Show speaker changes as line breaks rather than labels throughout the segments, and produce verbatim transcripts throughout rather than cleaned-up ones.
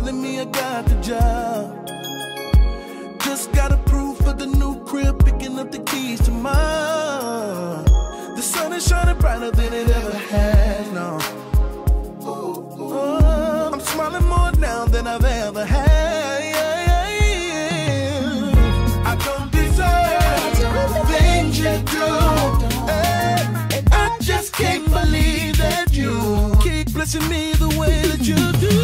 telling me I got the job. Just got approved for the new crib, picking up the keys to mine. The sun is shining brighter than it ever had, no. Oh, I'm smiling more now than I've ever had. I don't deserve the things you do. Hey, I just can't believe that you keep blessing me the way that you do.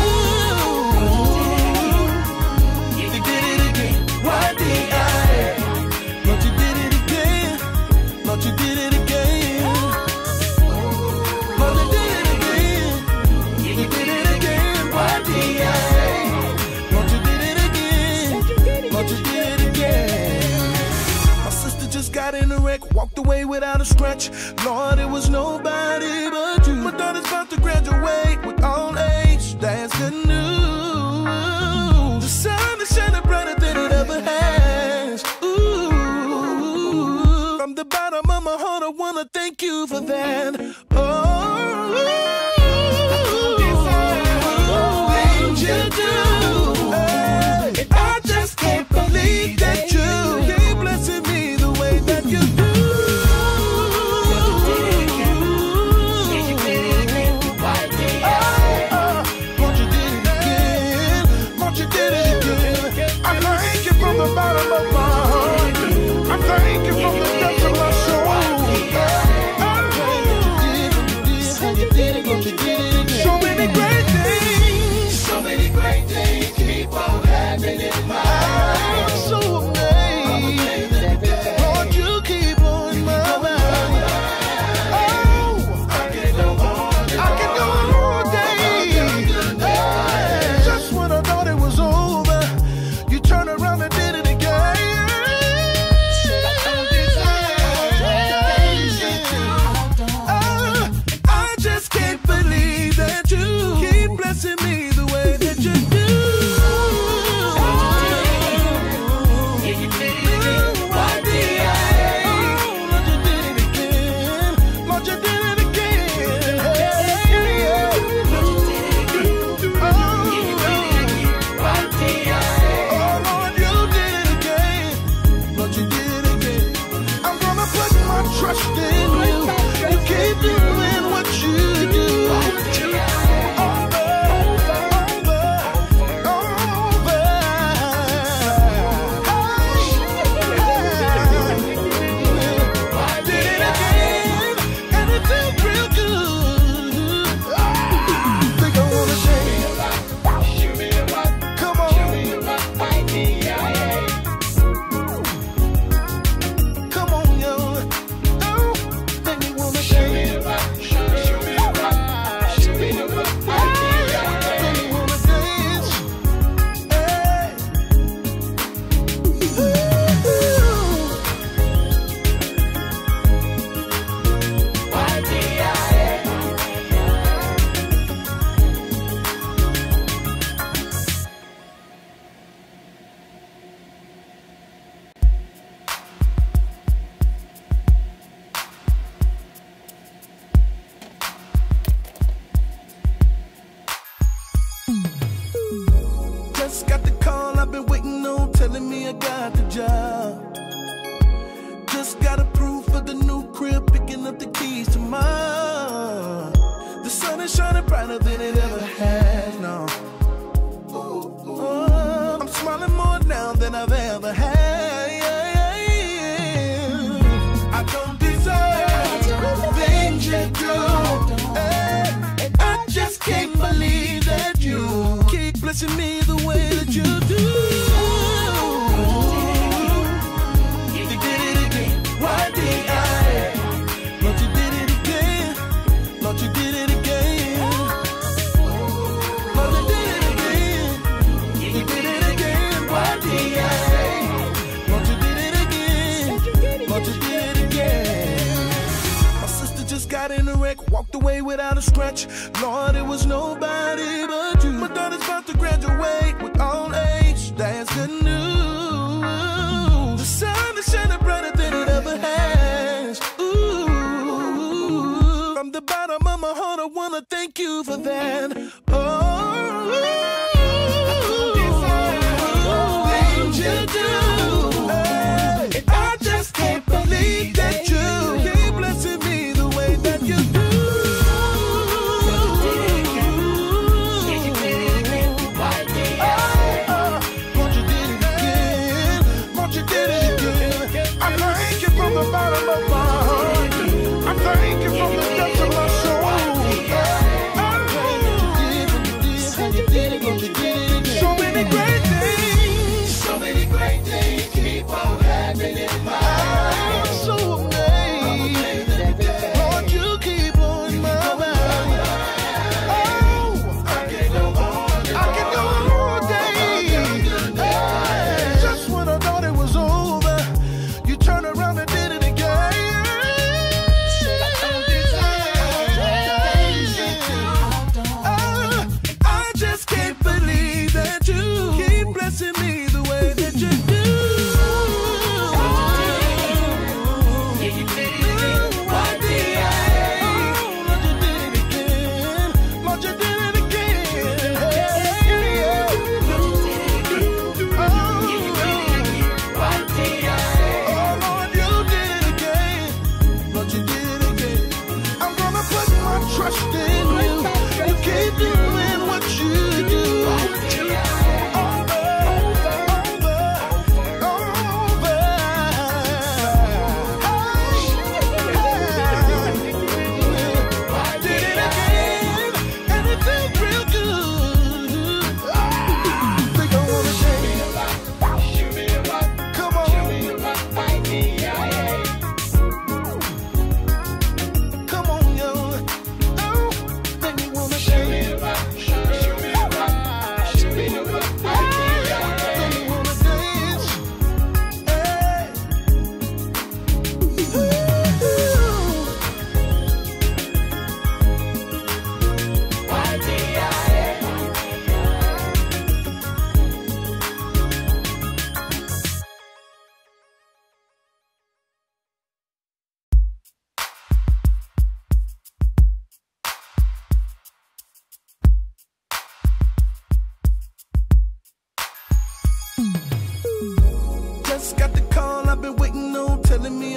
You did it again. Why did I? Lord, you did it again. Lord, you did it again. Lord, you did it again. You did it again. Why did I? Lord, you did it again. Lord, you did it again. My sister just got in a wreck, walked away without a scratch. Lord, it was nobody but you. My daughter's about to graduate with all A's. That's good news. The sun is shining brighter than it ever has. Ooh, from the bottom of my heart, I wanna thank you for that. Oh, things you do. Hey, I just can't believe that you keep blessing me the way that you do. From the bottom of my heart, I'm thanking from the depths of my soul. So many great things, so many great things keep on happening in my life. I'm so amazed, Lord, you keep blowing my mind. Oh, I can go on, I can go on all day. Hey, just when I thought it was over, you turn around and did it again. Uh, I just can't believe that you keep blessing me the way that you do. Why did I? Oh, Lord, you did it again. Lord, you did it again. Oh, Lord, you did it again. Lord, you did it again. I'm gonna put my trust in you. You keep doing what you do. Over, over, over. I did it again, and it felt real good. Think I wanna say, come on. Come on, yo. Oh, make me wanna say, make me wanna dance. Hey. Why did I? Just got the call I've been waiting on, telling me I got the job. Just got approved for the new crib, picking up the keys to mine. The sun is shining brighter than it ever had, no. Oh, I'm smiling more now than I've ever had. I don't deserve the things you do. Hey, I just can't believe that you keep blessing me the way that you do. You did it again. Why did I? Lord, you did it again. Lord, you did it again. Lord, you did it again. You did it again. Why did I? Lord, you did it again. Lord, you did it again. My sister just got in a wreck, walked away without a scratch. Lord, it was nobody but you. My daughter's about to graduate with all A's. That's good news. The sun is shining brighter than it ever has. Ooh, from the bottom of my heart, I wanna thank you for that. Oh.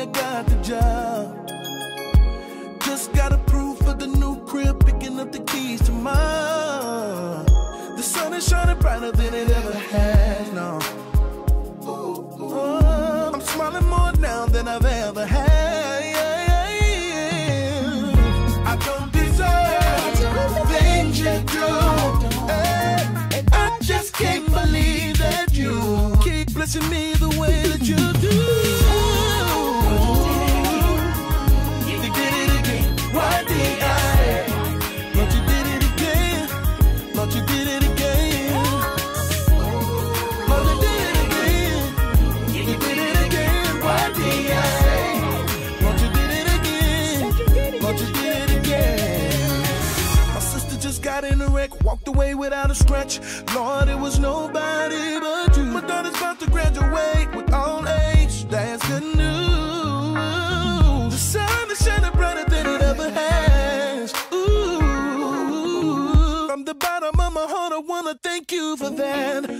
I got the job. Just got approved for the new crib, picking up the keys to mine. The sun is shining brighter than it ever has, no. Oh, I'm smiling more now than I've ever had. I don't deserve the things you do. And I just can't believe that you keep blessing me the way that you do. Why did I? Lord, you did it again. Lord, you did it again. Lord, you did it again. You did it again. Why did I? Lord, you did it again. Lord, you did it again. My sister just got in a wreck, walked away without a scratch. Lord, it was nobody but you. My daughter's about to graduate with all A's. That's good news. The sun is shining brighter than it ever has. Ooh, from the bottom of my heart, I wanna thank you for that.